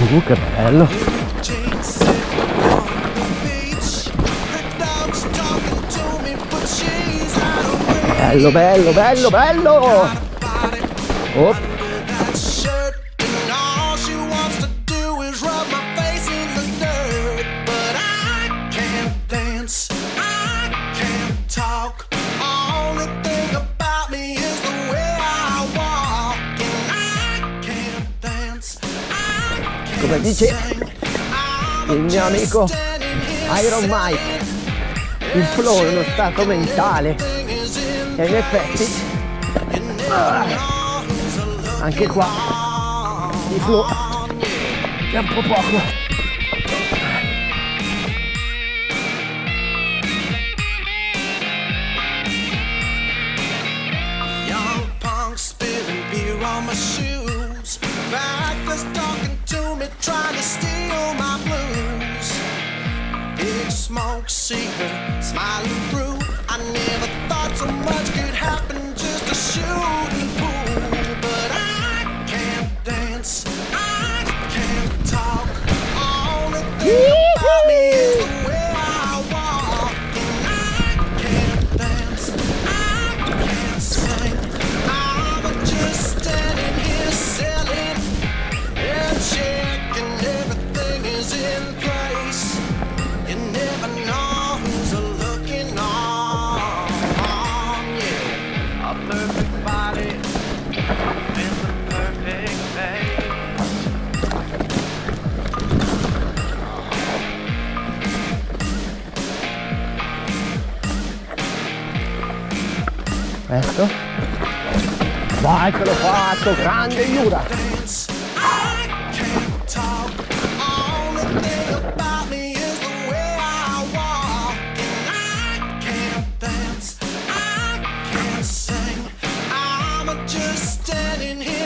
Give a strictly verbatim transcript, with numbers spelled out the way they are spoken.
Uh, che bello. Bello, bello, bello, bello. Oh. Come dice il mio amico Iron Mike, il flow è uno stato mentale e in effetti anche qua il flow è un po' poco. Trying to steal my blues. Big smoke, see her smiling through. I never thought so much could happen, just a shooting pool. But I can't dance, I can't talk. All the thing about me is the way I walk. And I can't dance, I can't sing. I'm just standing here selling and sharing. In place, you never know who's looking on. Yeah, a perfect body in the perfect face. Ecco, vai che l'ho fatto, grande Iura. Just standing here.